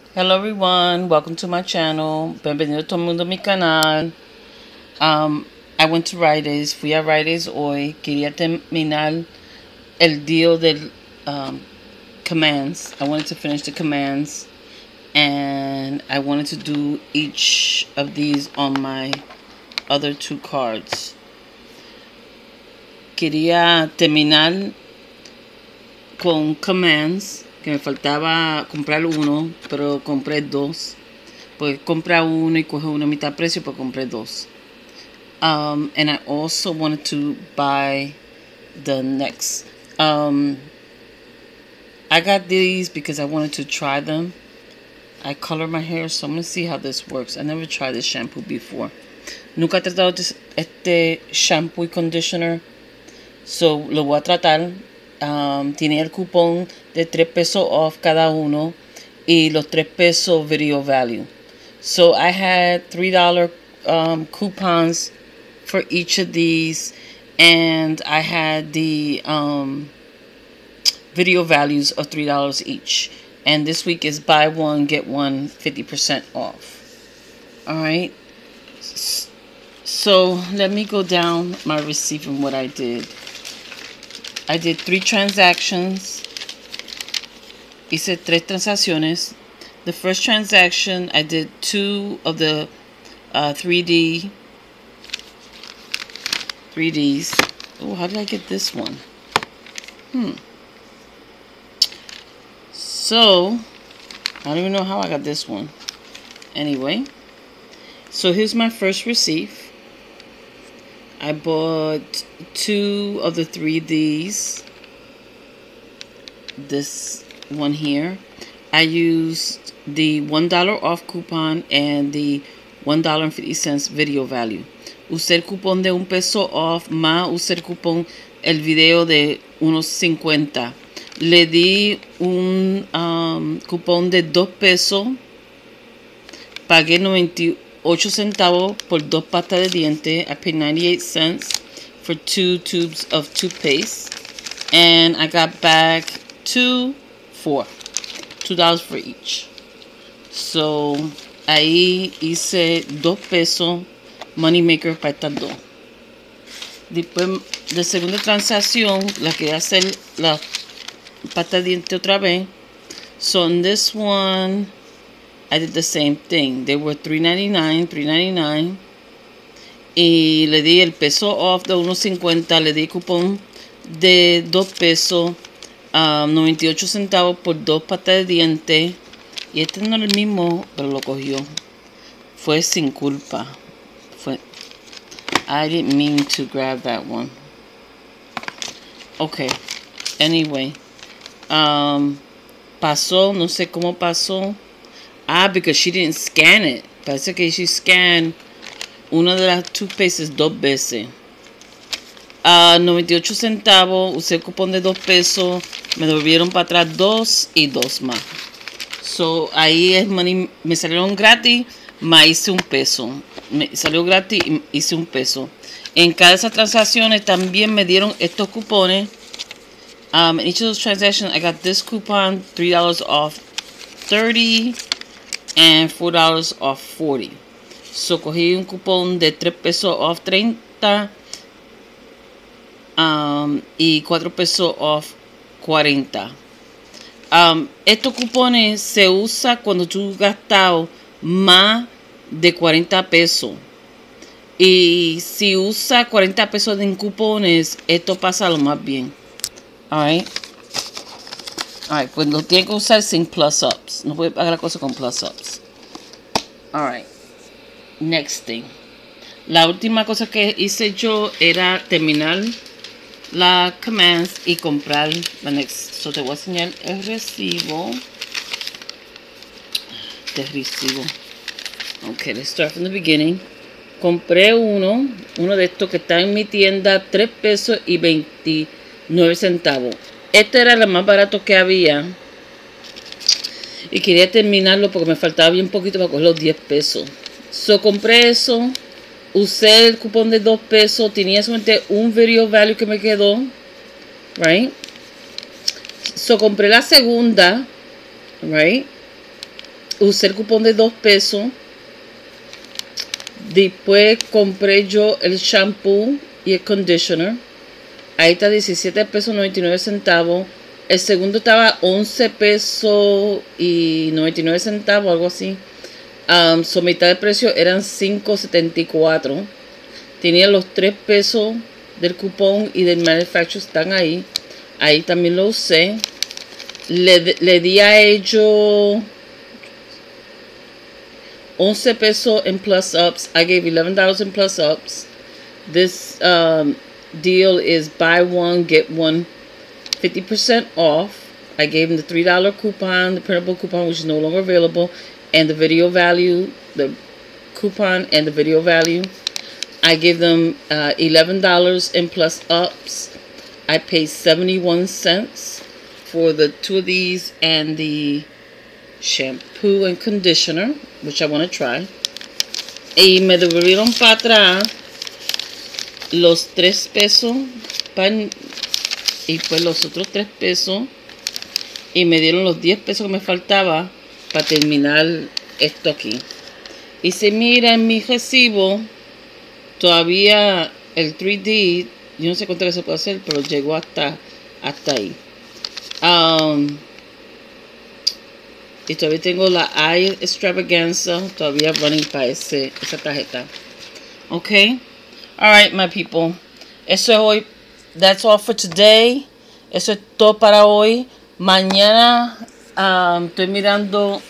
Hello everyone, welcome to my channel. Bienvenido todo el mundo a mi canal. I went to Rite Aid, fui a Rite Aid hoy. Quería terminar el deal del commands. I wanted to finish the commands and I wanted to do each of these on my other two cards. Quería terminar con commands, que me faltaba comprar uno, pero compré dos. Pues compra uno y coge uno a mitad precio, pues compré dos. And I also wanted to buy the next. I got these because I wanted to try them. I color my hair, so I'm going to see how this works. I never tried this shampoo before. Nunca he tratado este shampoo y conditioner. So lo voy a tratar. Tiene el cupón de 3 pesos off cada uno y los 3 pesos video value. So I had $3 coupons for each of these, and I had the video values of $3 each. And this week is buy one get one 50% off. Alright, so let me go down my receipt and what I did. I did 3 transactions. Hice 3 transacciones. The first transaction, I did 2 of the 3Ds. Oh, how did I get this one? So, I don't even know how I got this one. Anyway, so here's my first receipt. I bought 2 of the 3Ds. This one here. I used the $1 off coupon and the $1.50 video value. Usé el cupón de 1 peso off más usé el cupón el video de $1.50. Le di un cupón de 2 pesos. Pagué 98 centavos por 2 pastas de dientes. I paid 98 cents for 2 tubes of toothpaste. And I got back $2 for each. So, ahí hice 2 pesos money maker para estas dos. Después de segunda transacción, la que hacer la pasta de diente otra vez. So, on this one, I did the same thing. They were $3.99. Y le di el peso off de $1.50. Le di cupón de 2 pesos. 98 centavos por 2 pastas de dientes. Y este no era el mismo, pero lo cogió. Fue sin culpa. I didn't mean to grab that one. Okay. Anyway. Pasó. No sé cómo pasó. Because she didn't scan it. Parece que she scanned una de las toothpastes 2 veces. 98 centavos. Usé el cupón de 2 pesos. Me devolvieron para atrás 2 y 2 más. So, ahí es money. Me salieron gratis, más hice 1 peso. Me salió gratis y hice 1 peso. En cada de esas transacciones también me dieron estos cupones. In each of those transactions, I got this coupon, $3 off 30 and $4 off 40. So, cogí un cupón de 3 pesos off 30 y 4 pesos off 40. Estos cupones se usa cuando tú has gastado más de 40 pesos. Y si usa 40 pesos en cupones, esto pasa lo más bien. Alright, pues lo tiene que usar sin plus ups. No puede pagar la cosa con plus ups. Alright, next thing. La última cosa que hice yo era terminar la commands y comprar la next. So te voy a enseñar el recibo. Okay, let's start from the beginning. Compré uno de estos que está en mi tienda, 3 pesos y 29 centavos. Este era el más barato que había. Y quería terminarlo porque me faltaba bien poquito para coger los 10 pesos. So compré eso. Usé el cupón de 2 pesos. Tenía solamente un video value que me quedó. Right. So compré la segunda. Right. usé el cupón de 2 pesos. Después compré yo el shampoo y el conditioner. Ahí está 17 pesos 99 centavos. El segundo estaba 11 pesos y 99 centavos, algo así. Su mitad de precio eran 5.74. Tenía los 3 pesos del cupón y del manufacturer, están ahí. Ahí también lo usé. Le di a ellos 11 pesos in plus ups. I gave $11 in plus ups. This deal is buy one, get one 50% off. I gave them the $3 coupon, the printable coupon, which is no longer available, and the video value, the coupon and the video value. I gave them $11 in plus ups. I paid 71 cents for the 2 of these and the shampoo and conditioner, which I want to try. Y me devolvieron para atrás los 3 pesos y pues los otros 3 pesos, y me dieron los 10 pesos que me faltaba para terminar esto aquí. Y se mira en mi recibo todavía el 3D, yo no sé cuánto que se puede hacer, pero llegó hasta ahí. Y todavía tengo la Eye Extravaganza todavía running para esa tarjeta. Ok. Alright, my people. Eso es hoy. That's all for today. Eso es todo para hoy. Mañana estoy mirando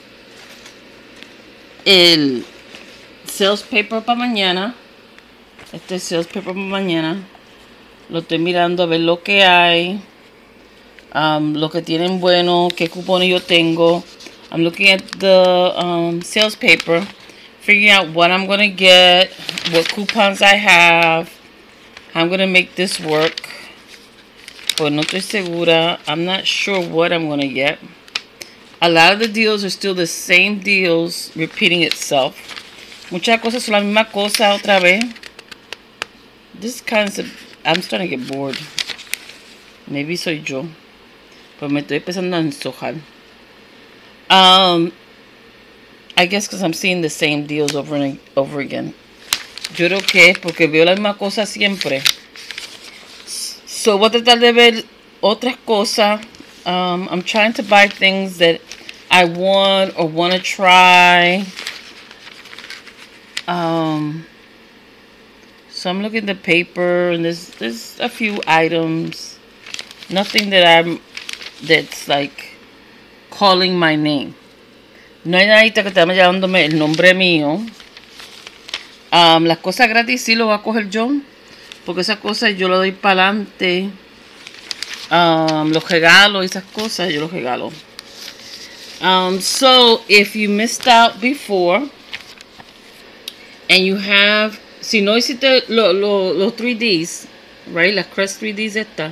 el sales paper para mañana. Este sales paper para mañana. Lo estoy mirando a ver lo que hay. Lo que tienen bueno, qué cupones yo tengo. I'm looking at the sales paper, figuring out what I'm going to get, what coupons I have, how I'm going to make this work. Pues no estoy segura. I'm not sure what I'm going to get. A lot of the deals are still the same deals, repeating itself. Muchas cosas son la misma cosa otra vez. This concept, I'm starting to get bored. Maybe soy yo. Pues me estoy empezando a ensojar. I guess because I'm seeing the same deals over and over again. Yo creo que es porque veo la misma cosa siempre. So voy a tratar de ver otras cosas. I'm trying to buy things that I want or want to try. So I'm looking at the paper, and there's a few items. Nothing that's like calling my name. No hay nadita que esté llamándome el nombre mío. Las cosas gratis sí lo voy a coger yo, porque esas cosas yo lo doy para adelante. Los regalos y esas cosas yo los regalo. So if you missed out before and you have, si no hiciste los 3Ds, right, las Crest 3Ds esta,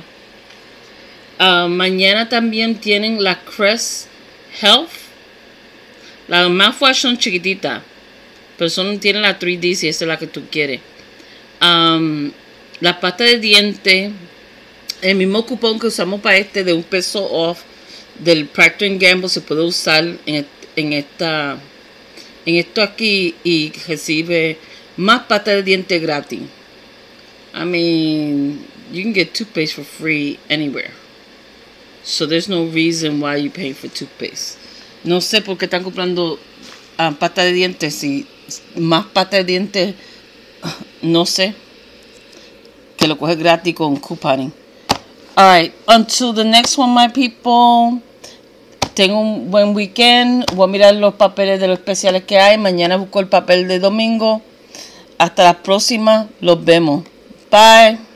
mañana también tienen la Crest Health. Las más fuertes son chiquititas, pero tienen la 3D si esa es la que tú quieres. La pasta de diente, el mismo cupón que usamos para este de $1 off del Procter & Gamble se puede usar en esto aquí y recibe más pasta de diente gratis. I mean, you can get toothpaste for free anywhere. So there's no reason why you're paying for toothpaste. No sé por qué están comprando pasta de dientes. Si más pasta de dientes, no sé. Que lo coge gratis con couponing. Alright, until the next one, my people. Tengo un buen weekend. Voy a mirar los papeles de los especiales que hay. Mañana busco el papel de domingo. Hasta la próxima. Los vemos. Bye.